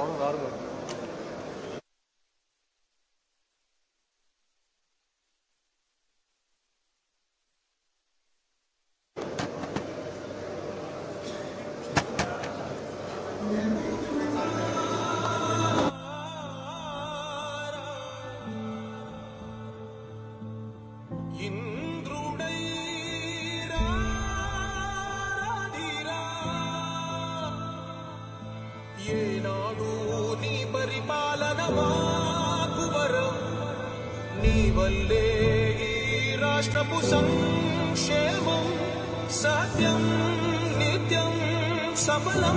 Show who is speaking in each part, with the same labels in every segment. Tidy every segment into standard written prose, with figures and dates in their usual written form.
Speaker 1: రాష్ట్రపు సంక్షేమం సత్యం నిత్యం సఫలం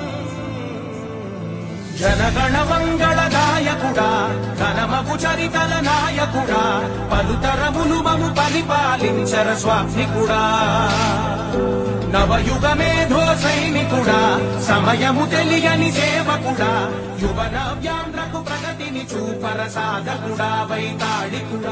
Speaker 1: జనగణ మంగళ నాయకుడా ఘనమగు చరితల నాయకుడా పలుతరములు మము పరిపాలించర స్వామికుడా నవయుగ మేధో సైనికుడా సమయము తెలియని సేవకుడా యువ నవ్యాంధ్రకు ప్రగతిని చూపర సాధకుడా వైతాళికుడా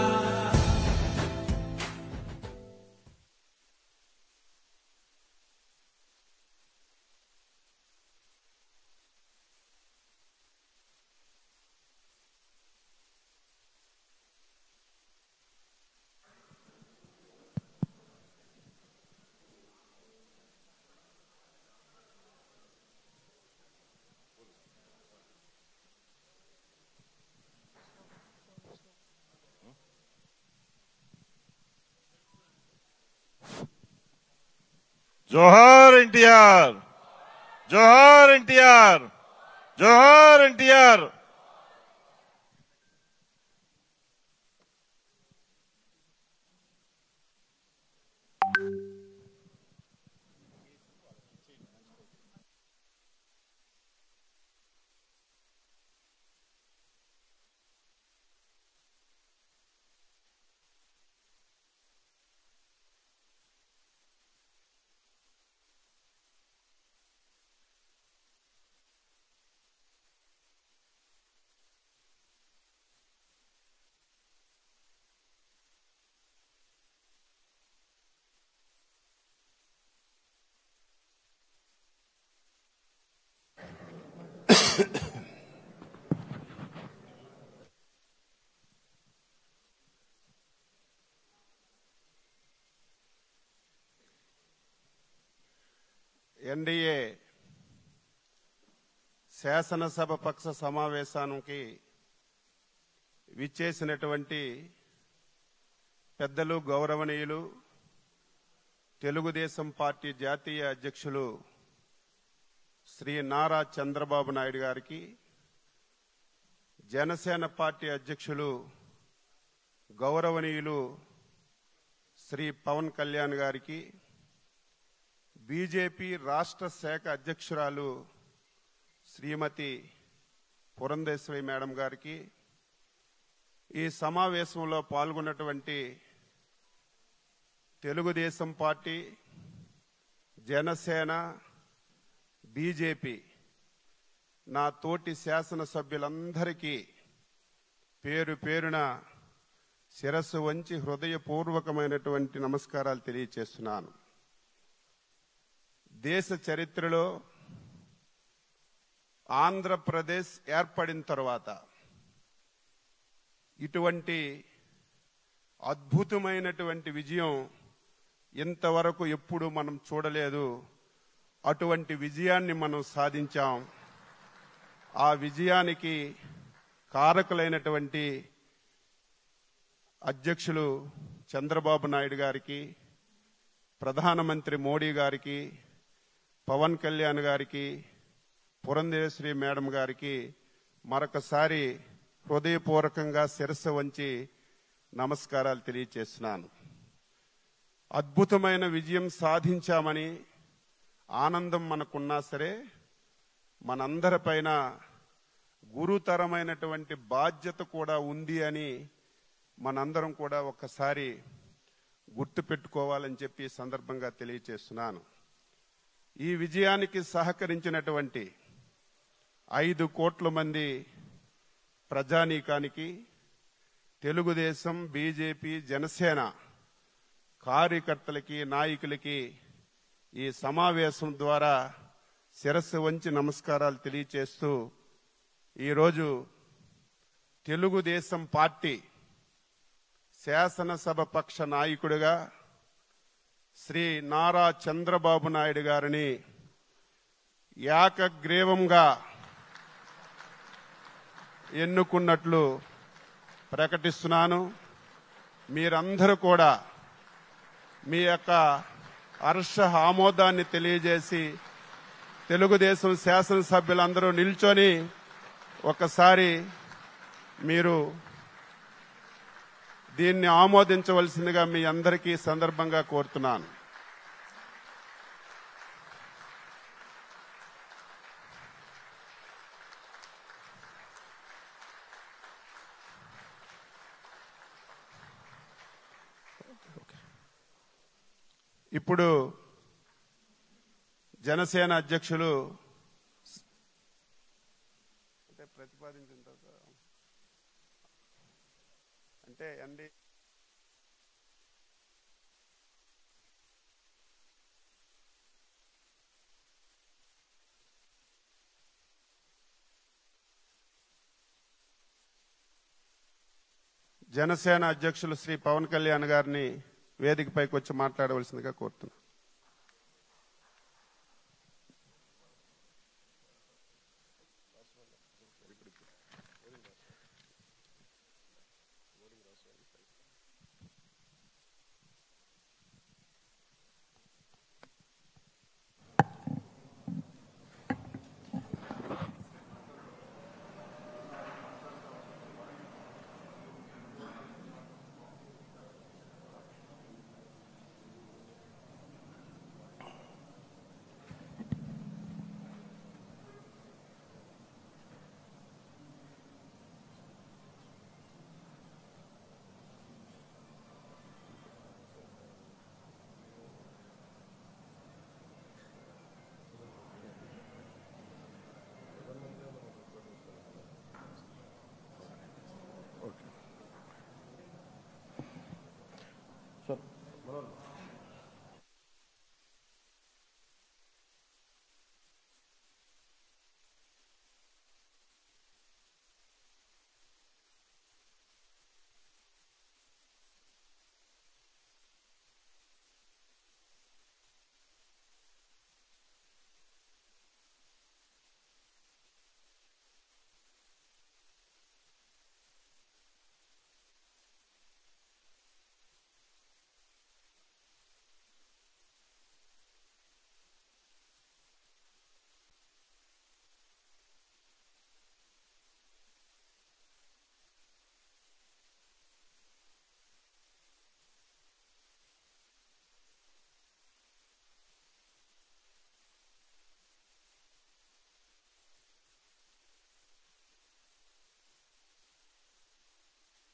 Speaker 2: जोहार एनटीआर, जोहार एनटीआर, जोहार एनटीआर।
Speaker 3: ఎన్డీఏ శాసనసభ పక్ష సమావేశానికి విచ్చేసినటువంటి పెద్దలు గౌరవనీయులు తెలుగుదేశం పార్టీ జాతీయ అధ్యక్షులు శ్రీ నారా చంద్రబాబు నాయుడు గారికి, జనసేన పార్టీ అధ్యక్షులు గౌరవనీయులు శ్రీ పవన్ కళ్యాణ్ గారికి, బీజేపీ రాష్ట్ర శాఖ అధ్యక్షురాలు శ్రీమతి పురంధేశ్వరి మేడం గారికి, ఈ సమావేశంలో పాల్గొన్నటువంటి తెలుగుదేశం పార్టీ, జనసేన, బీజేపీ నా తోటి శాసనసభ్యులందరికీ పేరు పేరున శిరస్సు వంచి హృదయపూర్వకమైనటువంటి నమస్కారాలు తెలియజేస్తున్నాను. దేశ చరిత్రలో ఆంధ్రప్రదేశ్ ఏర్పడిన తర్వాత ఇటువంటి అద్భుతమైనటువంటి విజయం ఇంతవరకు ఎప్పుడు మనం చూడలేదు. అటువంటి విజయాన్ని మనం సాధించాం. ఆ విజయానికి కారకులైనటువంటి అధ్యక్షులు చంద్రబాబు నాయుడు గారికి, ప్రధానమంత్రి మోడీ గారికి, పవన్ కళ్యాణ్ గారికి, పురంధేశ్వరి మేడం గారికి మరొకసారి హృదయపూర్వకంగా శిరస్సు వంచి నమస్కారాలు తెలియజేస్తున్నాను. అద్భుతమైన విజయం సాధించామని ఆనందం మనకున్నా సరే, మనందరిపైన గురుతరమైనటువంటి బాధ్యత కూడా ఉంది అని మనందరం కూడా ఒక్కసారి గుర్తుపెట్టుకోవాలని చెప్పి సందర్భంగా తెలియజేస్తున్నాను. ఈ విజయానికి సహకరించినటువంటి 5 కోట్ల మంది ప్రజానీకానికి, తెలుగుదేశం, బీజేపీ, జనసేన కార్యకర్తలకి, నాయకులకి ఈ సమావేశం ద్వారా శిరస్సు వంచి నమస్కారాలు తెలియజేస్తూ ఈరోజు తెలుగుదేశం పార్టీ శాసనసభ పక్ష నాయకుడిగా శ్రీ నారా చంద్రబాబు నాయుడు గారిని ఏకగ్రీవంగా ఎన్నుకున్నట్లు ప్రకటిస్తున్నాను. మీరందరూ కూడా మీ యొక్క హర్ష ఆమోదాన్ని తెలియజేసి తెలుగుదేశం శాసనసభ్యులందరూ నిల్చొని ఒకసారి మీరు దీన్ని ఆమోదించవలసిందిగా మీ అందరికీ సందర్భంగా కోరుతున్నాను. ఇప్పుడు జనసేన అధ్యక్షులు ప్రతిపాదించిన తర్వాత అంటే అండి జనసేన అధ్యక్షులు శ్రీ పవన్ కళ్యాణ్ గారిని వేదికపైకి వచ్చి మాట్లాడవలసిందిగా కోరుతున్నాను.